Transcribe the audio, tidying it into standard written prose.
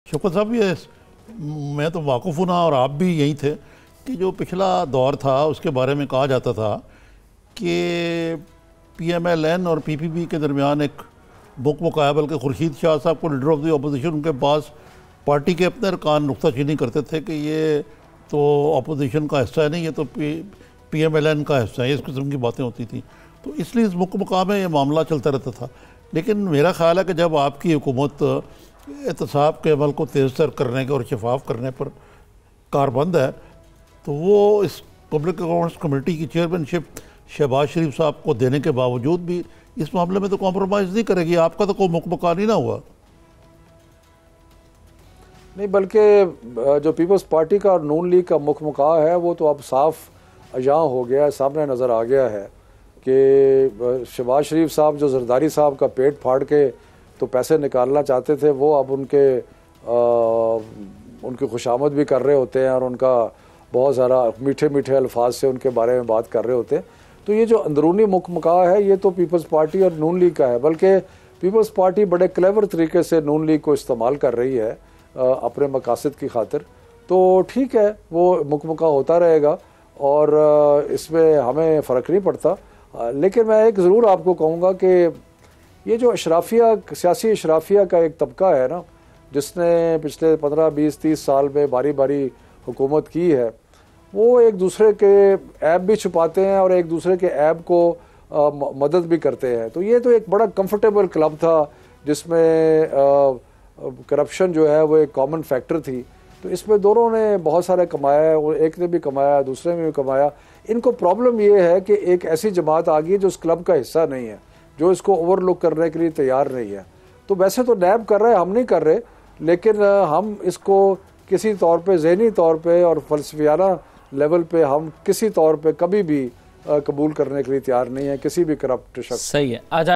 शौकत साहब, ये मैं तो वाक़ुफ़ हूँ ना, और आप भी यही थे कि जो पिछला दौर था उसके बारे में कहा जाता था कि PMLN और PPP के दरमियान एक मुकाबल के खुर्शीद शाह साहब को लीडर ऑफ द अपोजिशन, उनके पास पार्टी के अपने अरकान नुक्ताचीनी करते थे कि ये तो अपोजिशन का हिस्सा है नहीं, ये तो PMLN का हिस्सा है, इस किस्म की बातें होती थी। तो इसलिए इस मुकाम में ये मामला चलता रहता था। लेकिन मेरा ख्याल है कि जब आपकी हुकूमत एहतसाब के अमल को तेज़ तर करने के और शफाफ करने पर कारबंद है, तो वो इस पब्लिक अकाउंट्स कमेटी की चेयरमैनशिप शहबाज शरीफ साहब को देने के बावजूद भी इस मामले में तो कॉम्प्रोमाइज़ नहीं करेगी। आपका तो कोई मुकमका नहीं ना हुआ। नहीं, बल्कि जो पीपल्स पार्टी का और नून लीग का मुकमका है वो तो अब साफ अयां हो गया है, सामने नज़र आ गया है कि शहबाज शरीफ साहब जो जरदारी साहब का पेट फाड़ के तो पैसे निकालना चाहते थे, वो अब उनकी खुशामद भी कर रहे होते हैं और उनका बहुत सारा मीठे मीठे अल्फाज से उनके बारे में बात कर रहे होते हैं। तो ये जो अंदरूनी मुकमका है ये तो पीपल्स पार्टी और नून लीग का है, बल्कि पीपल्स पार्टी बड़े क्लेवर तरीके से नून लीग को इस्तेमाल कर रही है अपने मकासद की खातिर। तो ठीक है, वो मुकमका होता रहेगा और इसमें हमें फ़र्क नहीं पड़ता। लेकिन मैं एक ज़रूर आपको कहूँगा कि ये जो अशराफिया, सियासी अशराफिया का एक तबका है ना, जिसने पिछले 15, 20, 30 साल में बारी बारी हुकूमत की है, वो एक दूसरे के ऐब भी छुपाते हैं और एक दूसरे के ऐब को मदद भी करते हैं। तो ये तो एक बड़ा कंफर्टेबल क्लब था जिसमें करप्शन जो है वो एक कॉमन फैक्टर थी। तो इसमें दोनों ने बहुत सारे कमाया, और एक ने भी कमाया, दूसरे ने भी कमाया। इनको प्रॉब्लम ये है कि एक ऐसी जमात आ गई है जो उस क्लब का हिस्सा नहीं है, जो इसको ओवरलुक करने के लिए तैयार नहीं है। तो वैसे तो नैब कर रहे हैं, हम नहीं कर रहे, लेकिन हम इसको किसी तौर पे, ज़हनी तौर पे और फ़लसफियाना लेवल पे हम किसी तौर पे कभी भी कबूल करने के लिए तैयार नहीं है किसी भी करप्ट शख्स। सही है।